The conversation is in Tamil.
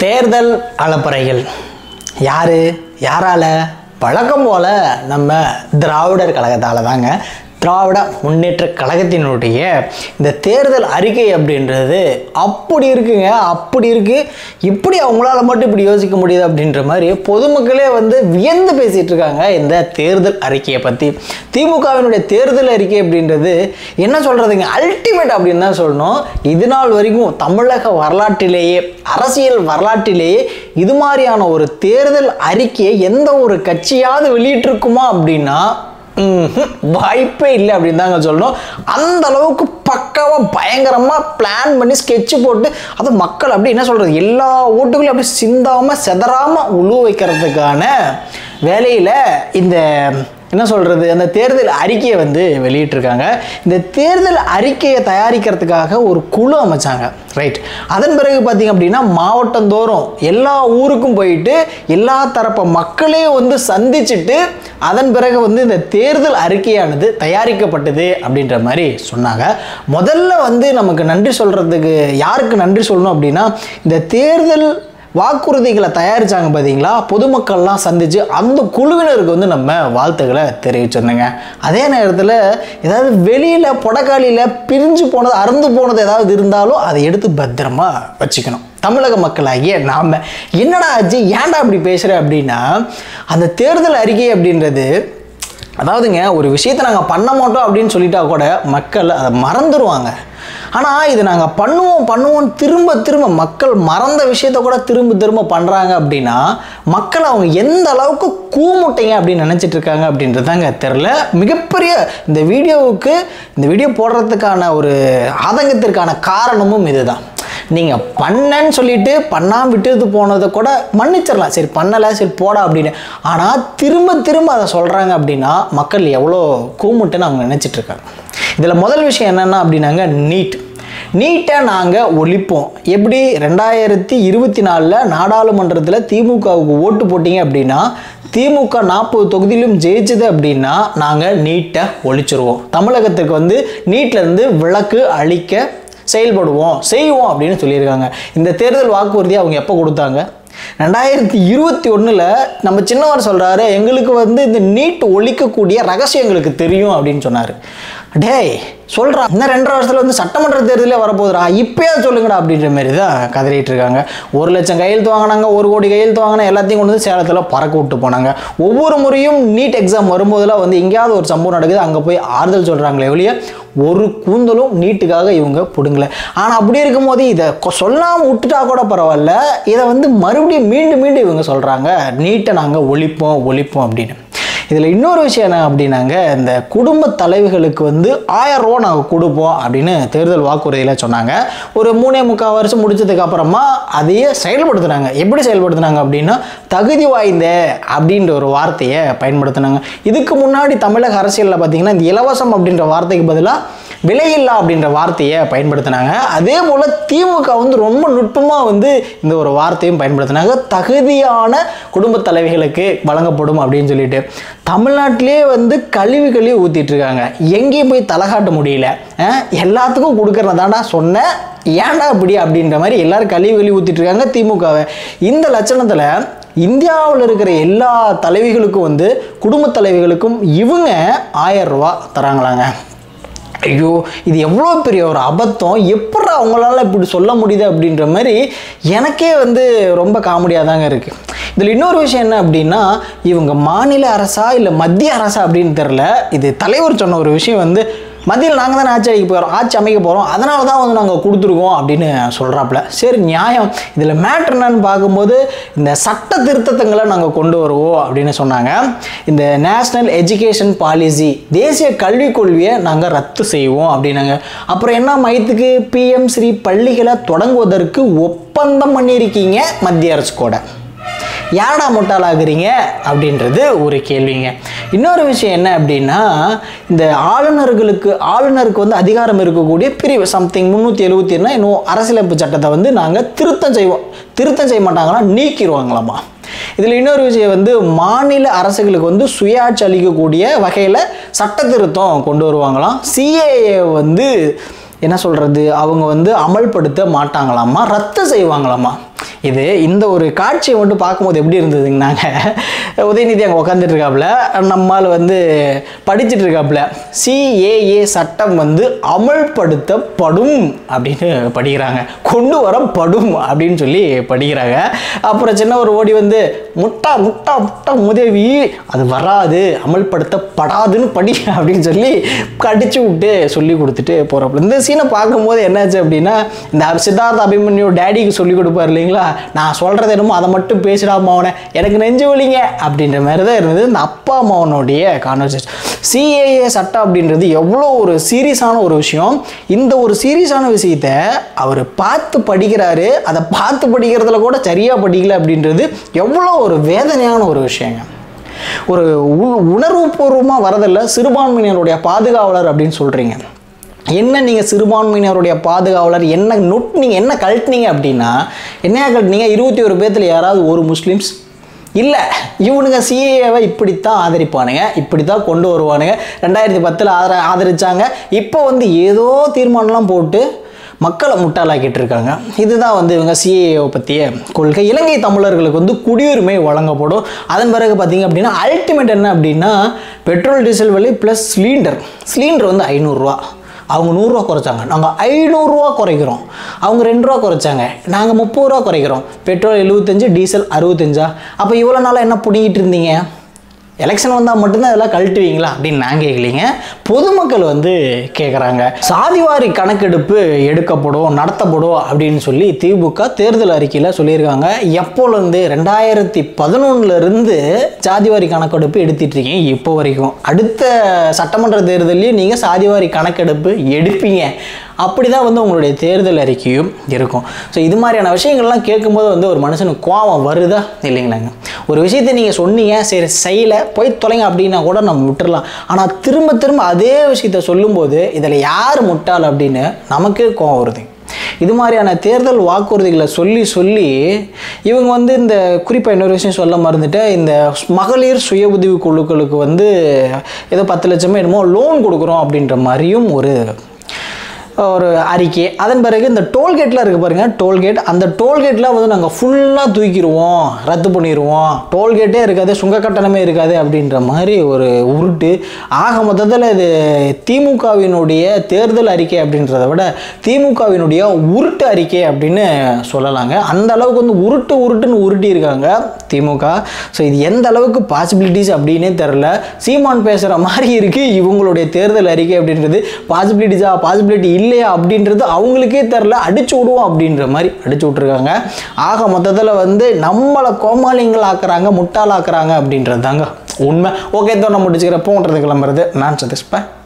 தேர்தல் அலப்பறைகள் யாரால? வழக்கம் போல நம்ம திராவிடர் கழகத்தால் தாங்க. திராவிட முன்னேற்ற கழகத்தினுடைய இந்த தேர்தல் அறிக்கை அப்படின்றது அப்படி இருக்குங்க, அப்படி இருக்குது. இப்படி அவங்களால மட்டும் இப்படி யோசிக்க முடியுது அப்படின்ற மாதிரி பொதுமக்களே வியந்து பேசிகிட்டு இருக்காங்க இந்த தேர்தல் அறிக்கையை பற்றி. திமுகவினுடைய தேர்தல் அறிக்கை அப்படின்றது என்ன சொல்கிறதுங்க, அல்டிமேட் அப்படின்னு தான் சொல்லணும். இது நாள் வரைக்கும் தமிழக வரலாற்றிலேயே, அரசியல் வரலாற்றிலேயே இது மாதிரியான ஒரு தேர்தல் அறிக்கையை எந்த ஒரு கட்சியாவது வெளியிட்டிருக்குமா அப்படின்னா வாய்ப்பே இல்லை அப்படின்னு தாங்க சொல்லணும். அந்த அளவுக்கு பக்காவாக பயங்கரமாக பிளான் பண்ணி ஸ்கெட்சு போட்டு அது மக்கள் அப்படி என்ன சொல்கிறது, எல்லா ஓட்டுகளையும் அப்படி சிந்தாமல் செதறாமல் உழுவ வைக்கிறதுக்கான வேலையில் இந்த என்ன சொல்கிறது அந்த தேர்தல் அறிக்கையை வெளியிட்டிருக்காங்க. இந்த தேர்தல் அறிக்கையை தயாரிக்கிறதுக்காக ஒரு குழு அமைச்சாங்க, ரைட். அதன் பிறகு பார்த்திங்க அப்படின்னா மாவட்டந்தோறும் எல்லா ஊருக்கும் போயிட்டு எல்லா தரப்பு மக்களே சந்திச்சுட்டு அதன் பிறகு இந்த தேர்தல் அறிக்கையானது தயாரிக்கப்பட்டது அப்படின்ற மாதிரி சொன்னாங்க. முதல்ல நமக்கு நன்றி சொல்கிறதுக்கு யாருக்கு நன்றி சொல்லணும் அப்படின்னா, இந்த தேர்தல் வாக்குறுதிகளை தயாரித்தாங்க பார்த்தீங்களா, பொதுமக்கள்லாம் சந்தித்து அந்த குழுவினருக்கு நம்ம வாழ்த்துக்களை தெரிவிச்சிருந்தேங்க. அதே நேரத்தில் ஏதாவது வெளியில் பொடக்காளியில் பிரிஞ்சு போனது, அறுந்து போனது ஏதாவது இருந்தாலும் அதை எடுத்து பத்திரமா வச்சுக்கணும். தமிழக மக்களாகிய நாம் என்னடா ஆச்சு, ஏன்டா அப்படி பேசுகிற அப்படின்னா, அந்த தேர்தல் அறிக்கை அப்படின்றது அதாவதுங்க ஒரு விஷயத்தை நாங்கள் பண்ண மாட்டோம் அப்படின்னு சொல்லிட்டா கூட மக்கள் அதை மறந்துடுவாங்க. ஆனால் இது நாங்கள் பண்ணுவோம் திரும்ப மக்கள் மறந்த விஷயத்த கூட திரும்ப பண்ணுறாங்க அப்படின்னா மக்கள் அவங்க எந்த அளவுக்கு கூமுட்டைங்க அப்படின்னு நினச்சிட்டு இருக்காங்க அப்படின்றதாங்க தெரில. மிகப்பெரிய இந்த வீடியோ போடுறதுக்கான ஒரு ஆதங்கத்திற்கான காரணமும் இதுதான். நீங்கள் பண்ணன்னு சொல்லிட்டு பண்ணாமல் விட்டுட்டு போனதை கூட மன்னிச்சிடலாம், சரி பண்ணலை சரி போடா அப்படின்னு. ஆனால் திரும்ப அதை சொல்கிறாங்க அப்படின்னா மக்கள் எவ்வளோ கூமுட்டுன்னு அவங்க நினச்சிட்ருக்காங்க. இதில் முதல் விஷயம் என்னென்னா அப்படின்னாங்க நீட்டை நாங்கள் ஒழிப்போம். எப்படி 2024 நாடாளுமன்றத்தில் திமுகவுக்கு ஓட்டு போட்டிங்க அப்படின்னா திமுக 40 தொகுதியிலும் ஜெயிச்சது அப்படின்னா நாங்கள் நீட்டை ஒழிச்சிருவோம். தமிழகத்துக்கு நீட்டிலேருந்து விலக்கு அளிக்க செய்வோம் அப்படின்னு சொல்லியிருக்காங்க. இந்த தேர்தல் வாக்குறுதியை அவங்க எப்போ கொடுத்தாங்க? 2021 நம்ம சின்னவர் சொல்கிறாரு, எங்களுக்கு இந்த நீட் ஒழிக்கக்கூடிய ரகசியம் எங்களுக்கு தெரியும் அப்படின்னு சொன்னார். டேய் சொல்கிறா, இன்னும் 2.5 வருஷத்தில் சட்டமன்ற தேர்தலே வரப்போகுதுரா, இப்போயா சொல்லுங்கடா அப்படின்ற மாதிரி தான் கதறிட்டு இருக்காங்க. 1 லட்சம் கையெழுத்து வாங்கினாங்க, 1 கோடி கையெழுத்து வாங்கினா எல்லாத்தையும் கொண்டு சேலத்தில் பறக்க விட்டு போனாங்க. ஒவ்வொரு முறையும் நீட் எக்ஸாம் வரும்போதெல்லாம் எங்கேயாவது ஒரு சம்பவம் நடக்குது, அங்கே போய் ஆறுதல் சொல்கிறாங்களே ஒழிய ஒரு கூந்தலும் நீட்டுக்காக இவங்க பிடுங்கலை. ஆனால் அப்படி இருக்கும்போது இதை சொல்லாமல் விட்டுட்டா கூட பரவாயில்ல, இதை மறுபடியும் மீண்டும் இவங்க சொல்கிறாங்க நீட்டை நாங்கள் ஒழிப்போம் அப்படின்னு. இதில் இன்னொரு விஷயம் என்ன அப்படின்னாங்க, இந்த குடும்ப தலைவிகளுக்கு 1000 ரூபா நாங்கள் கொடுப்போம் அப்படின்னு தேர்தல் வாக்குறுதியில் சொன்னாங்க. ஒரு 3.25 வருஷம் முடிச்சதுக்கு அப்புறமா அதையே செயல்படுத்துனாங்க. எப்படி செயல்படுத்தினாங்க அப்படின்னா தகுதி வாய்ந்த அப்படின்ற ஒரு வார்த்தையை பயன்படுத்தினாங்க. இதுக்கு முன்னாடி தமிழக அரசியலில் பார்த்தீங்கன்னா இந்த இலவசம் அப்படின்ற வார்த்தைக்கு பதிலாக விலையில்லா அப்படின்ற வார்த்தையை பயன்படுத்தினாங்க. அதே போல் திமுக ரொம்ப நுட்பமாக இந்த ஒரு வார்த்தையும் பயன்படுத்தினாங்க, தகுதியான குடும்ப தலைவிகளுக்கு வழங்கப்படும் அப்படின்னு சொல்லிட்டு. தமிழ்நாட்டிலே கழிவு ஊற்றிட்டு இருக்காங்க, எங்கேயும் போய் தலைகாட்ட முடியல. எல்லாத்துக்கும் கொடுக்கறதாண்டா சொன்னேன், ஏன்டா இப்படி அப்படின்ற மாதிரி எல்லாரும் கழிவு ஊற்றிட்டு இருக்காங்க திமுகவை. இந்த லட்சணத்தில் இந்தியாவில் இருக்கிற எல்லா தலைவிகளுக்கும் குடும்ப தலைவிகளுக்கும் இவங்க 1000 ரூபா தராங்களாங்க. ஐயோ இது எவ்வளோ பெரிய ஒரு அபத்தம், எப்படி அவங்களால இப்படி சொல்ல முடியுது அப்படின்ற மாதிரி எனக்கே ரொம்ப காமெடியாக தாங்க இருக்குது. இதில் இன்னொரு விஷயம் என்ன அப்படின்னா, இவங்க மாநில அரசா இல்லை மத்திய அரசா அப்படின்னு தெரில. இது தலைவர் சொன்ன ஒரு விஷயம் மத்தியில் நாங்கள் தானே ஆட்சி அமைக்க போகிறோம், அதனால தான் நாங்கள் கொடுத்துருக்கோம் அப்படின்னு சொல்கிறாப்புல. சரி நியாயம். இதில் மேட்ரு என்னன்னு பார்க்கும்போது இந்த சட்ட திருத்தங்களை நாங்கள் கொண்டு வருவோம் அப்படின்னு சொன்னாங்க. இந்த நேஷ்னல் எஜுகேஷன் பாலிசி, தேசிய கல்விக் கொள்கையை நாங்கள் ரத்து செய்வோம் அப்படின்னாங்க. அப்புறம் என்ன மையத்துக்கு PM ஸ்ரீ பள்ளிகளை தொடங்குவதற்கு ஒப்பந்தம் பண்ணியிருக்கீங்க மத்திய அரசு கூட, யாரா முட்டாளாகிறீங்க அப்படின்றது ஒரு கேள்விங்க. இன்னொரு விஷயம் என்ன அப்படின்னா, இந்த ஆளுநருக்கு அதிகாரம் இருக்கக்கூடிய பிரிவு சம்திங் 377 இன்னும் அரசியலமைப்பு சட்டத்தை நாங்கள் திருத்தம் செய்ய மாட்டாங்களா, நீக்கிடுவாங்களாமா. இதில் இன்னொரு விஷயம் மாநில அரசுகளுக்கு சுயாட்சி அளிக்கக்கூடிய வகையில் சட்ட திருத்தம் கொண்டு வருவாங்களாம். CAA என்ன சொல்கிறது அவங்க அமல்படுத்த மாட்டாங்களாமா, ரத்து செய்வாங்களாமா. இது இந்த ஒரு காட்சியை மட்டும் பார்க்கும்போது எப்படி இருந்ததுங்கன்னாங்க, உதயநிதி அங்கே உட்காந்துட்டு இருக்காப்புல, நம்மால் வந்து படிச்சுட்டு இருக்காப்புல, CAA சட்டம் வந்து அமல்படுத்தப்படும் அப்படின்னு படிக்கிறாங்க, கொண்டு வரப்படும் அப்படின்னு சொல்லி படிக்கிறாங்க. அப்புறம் சின்ன ஒரு ஓடி வந்து முட்டா முட்டா முட்டா உதவி அது வராது, அமல்படுத்தப்படாதுன்னு படி அப்படின்னு சொல்லி கடிச்சு விட்டு சொல்லி கொடுத்துட்டு போகிறப்பல இந்த சீனை பார்க்கும்போது என்னாச்சு அப்படின்னா, இந்த சித்தார்த்த அபிமன்யு டேடிக்கு சொல்லி கொடுப்பார் இல்லைங்களா, நான் சொல்கிறது என்னமோ அதை மட்டும் பேசிடாம அவனை எனக்கு நெஞ்சு வலிங்க அப்படின்ற மாதிரி தான் இருந்தது இந்த அப்பா அம்மாவனுடைய கான்வர்சேஷன். CAA சட்டம் அப்படின்றது எவ்வளோ ஒரு சீரியஸான ஒரு விஷயம். இந்த ஒரு சீரியஸான விஷயத்தை அவர் பார்த்து படிக்கிறாரு, அதை பார்த்து படிக்கிறதுல கூட சரியாக படிக்கல அப்படின்றது எவ்வளோ ஒரு வேதனையான ஒரு விஷயங்க. ஒரு உணர்வுபூர்வமாக வரதில்லை. சிறுபான்மையினருடைய பாதுகாவலர் அப்படின்னு சொல்கிறீங்க, என்ன நீங்கள் சிறுபான்மையினருடைய பாதுகாவலர் என்ன நீங்கள் என்ன கழட்டினீங்க அப்படின்னா, என்ன கழட்டினீங்க? 21 பேர்த்தில் யாராவது ஒரு முஸ்லீம்ஸ் இல்லை. இவனுங்க CAAவை இப்படித்தான் ஆதரிப்பானுங்க, இப்படி தான் கொண்டு வருவானுங்க. 2010 ஆதரிச்சாங்க. இப்போ வந்து ஏதோ தீர்மானம்லாம் போட்டு மக்களை முட்டாளாக்கிட்டு இருக்காங்க. இதுதான் வந்து இவங்க CAAவை பற்றிய கொள்கை. இலங்கை தமிழர்களுக்கு வந்து குடியுரிமை வழங்கப்படும். அதன் பிறகு பார்த்தீங்க அப்படின்னா அல்டிமேட் என்ன அப்படின்னா, பெட்ரோல் டீசல் விலை ப்ளஸ் சிலிண்டர் வந்து 500 ரூபா. அவங்க 100 ரூபா குறைச்சாங்க, நாங்கள் 500 ரூபா குறைக்கிறோம். அவங்க 2 ரூபா குறைச்சாங்க, நாங்கள் 30 ரூபா குறைக்கிறோம். Petrol 75, diesel 65. அப்போ இவ்வளோ நாளாக என்ன பிடிங்கிட்டு இருந்தீங்க? எலெக்ஷன் வந்தால் மட்டும்தான் இதெல்லாம் கழட்டுவீங்களா அப்படின்னு நான் கேட்கலீங்க, பொதுமக்கள் வந்து கேட்குறாங்க. சாதிவாரி கணக்கெடுப்பு எடுக்கப்படும், நடத்தப்படும் அப்படின்னு சொல்லி திமுக தேர்தல் அறிக்கையில் சொல்லியிருக்காங்க. எப்போலேருந்து? 2011 சாதிவாரி கணக்கெடுப்பு எடுத்துட்டு இருக்கீங்க இப்போ வரைக்கும். அடுத்த சட்டமன்ற தேர்தலையும் நீங்கள் சாதிவாரி கணக்கெடுப்பு எடுப்பீங்க. அப்படி தான் வந்து உங்களுடைய தேர்தல் அறிக்கையும் இருக்கும். ஸோ இது மாதிரியான விஷயங்கள்லாம் கேட்கும்போது வந்து ஒரு மனுஷனுக்கு கோபம் வருதா இல்லைங்களாங்க? ஒரு விஷயத்தை நீங்கள் சொன்னீங்க, சரி செய்யலை, போய் தொலைங்க அப்படின்னா கூட நம்ம விட்டுறலாம். ஆனால் திரும்ப திரும்ப அதே விஷயத்த சொல்லும்போது இதில் யார் முட்டாள் அப்படின்னு நமக்கே கோபம் வருது. இது மாதிரியான தேர்தல் வாக்குறுதிகளை சொல்லி இவங்க வந்து இந்த குறிப்பாக இன்னொரு விஷயம் சொல்ல மறந்துட்டு, இந்த மகளிர் சுய உதவி குழுக்களுக்கு வந்து ஏதோ 10 லட்சமோ என்னமோ லோன் கொடுக்குறோம் அப்படின்ற மாதிரியும் ஒரு அறிக்கை. அதன் பிறகு இந்த டோல்கேட்லாம் இருக்குது பாருங்கள், டோல்கேட், அந்த டோல்கேட்லாம் வந்து நாங்கள் ஃபுல்லாக தூக்கிடுவோம், ரத்து பண்ணிடுவோம், டோல்கேட்டே இருக்காது, சுங்க கட்டணமே இருக்காது அப்படின்ற மாதிரி ஒரு உருட்டு. ஆக மொத்தத்தில் இது திமுகவினுடைய தேர்தல் அறிக்கை அப்படின்றத விட திமுகவினுடைய உருட்டு அறிக்கை அப்படின்னு சொல்லலாங்க. அந்த அளவுக்கு வந்து உருட்டுன்னு உருட்டியிருக்காங்க திமுக. ஸோ இது எந்த அளவுக்கு பாசிபிலிட்டிஸ் அப்படின்னே தெரில. சீமான் பேசுகிற மாதிரி இருக்குது இவங்களுடைய தேர்தல் அறிக்கை அப்படின்றது. பாசிபிலிட்டி இல்லையா அப்படின்றது அவங்களுக்கே தெரில, அடிச்சு விடுவோம் அப்படின்ற மாதிரி அடிச்சு விட்டுருக்காங்க. ஆக மொத்தத்தில் வந்து நம்மளை கோமாளிங்கள் ஆக்குறாங்க, முட்டாளாக்குறாங்க அப்படின்றது தாங்க உண்மை. ஓகே, தான் நம்ம முடிச்சுக்கிறப்போன்றது கிளம்புறது நான் சதீஷ்பா.